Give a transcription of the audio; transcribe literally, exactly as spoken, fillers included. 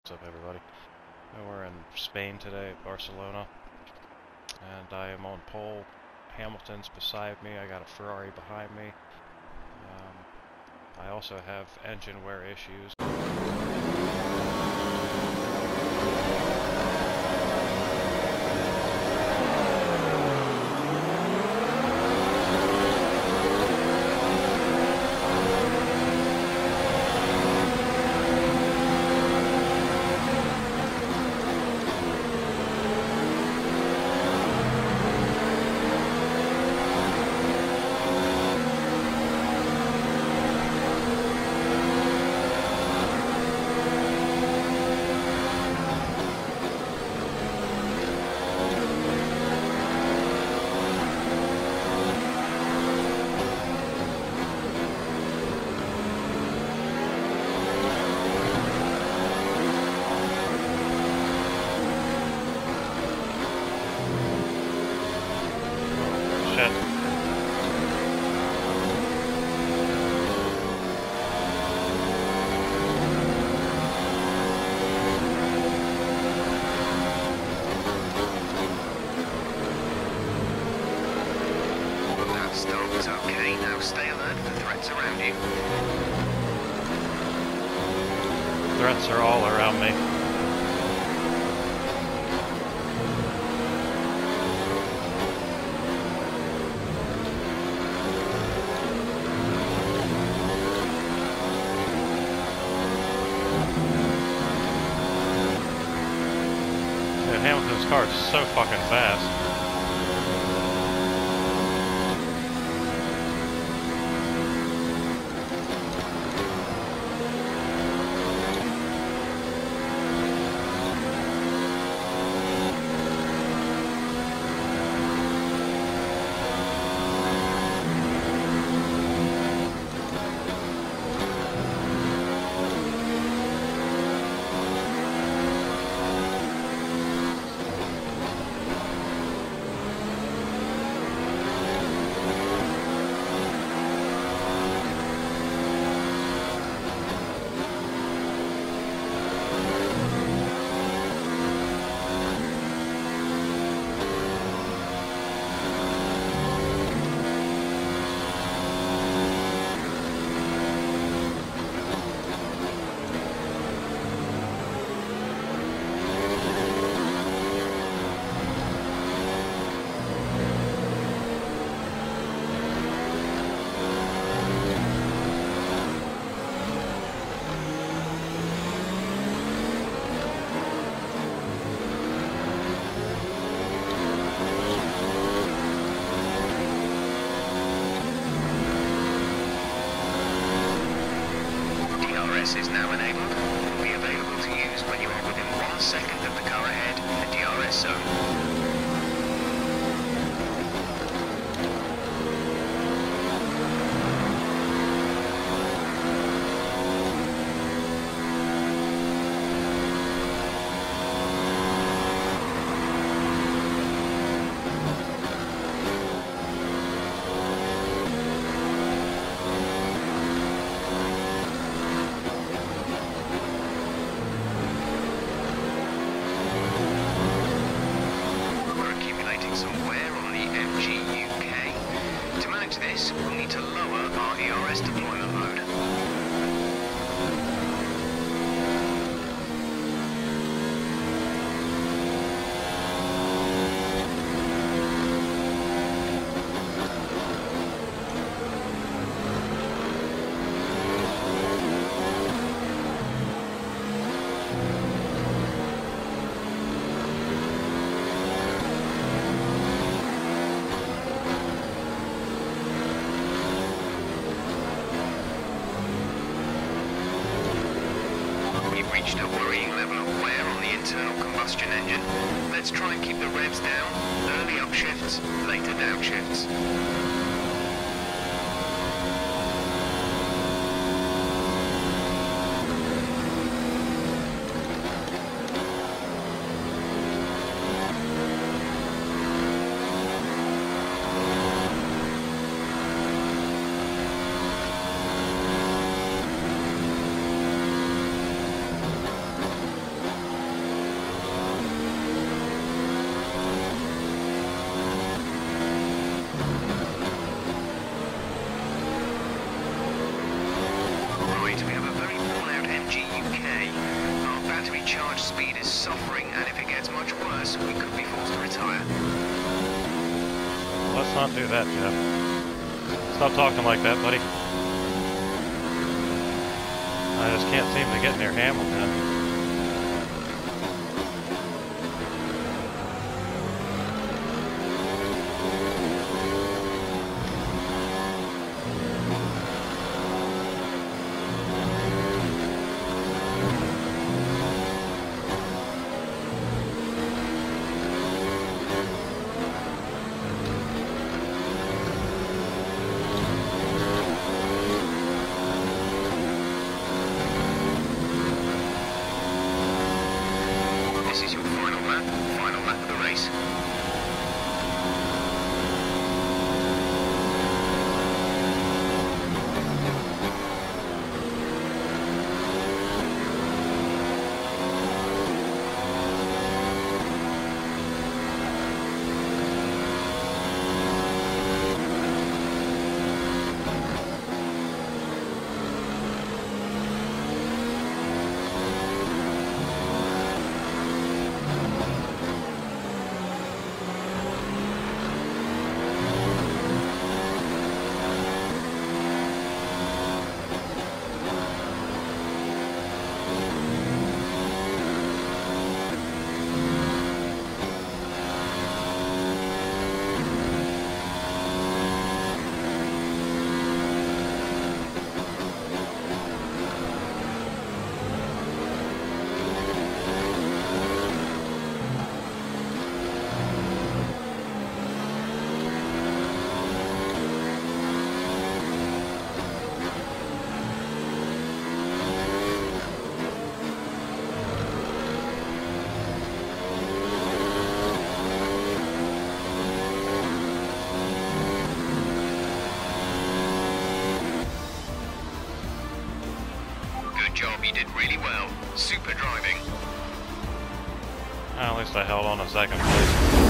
What's up, everybody? We're in Spain today, Barcelona, and I am on pole. Hamilton's beside me. I got a Ferrari behind me. Um, I also have engine wear issues. Okay, now stay alert for threats around you. Threats are all around me. Dude, Hamilton's car is so fucking fast. Is now enabled. It will be available to use when you are within one second of the car ahead in the D R S zone. This, we'll need to lower our E R S deployment mode. Reached a worrying level of wear on the internal combustion engine. Let's try and keep the revs down. Early upshifts, later downshifts. charge speed is suffering, and if it gets much worse, we could be forced to retire. Let's not do that, Jeff. Stop talking like that, buddy. I just can't seem to get near Hamilton. Job, you did really well. Super driving. At least I held on a second place.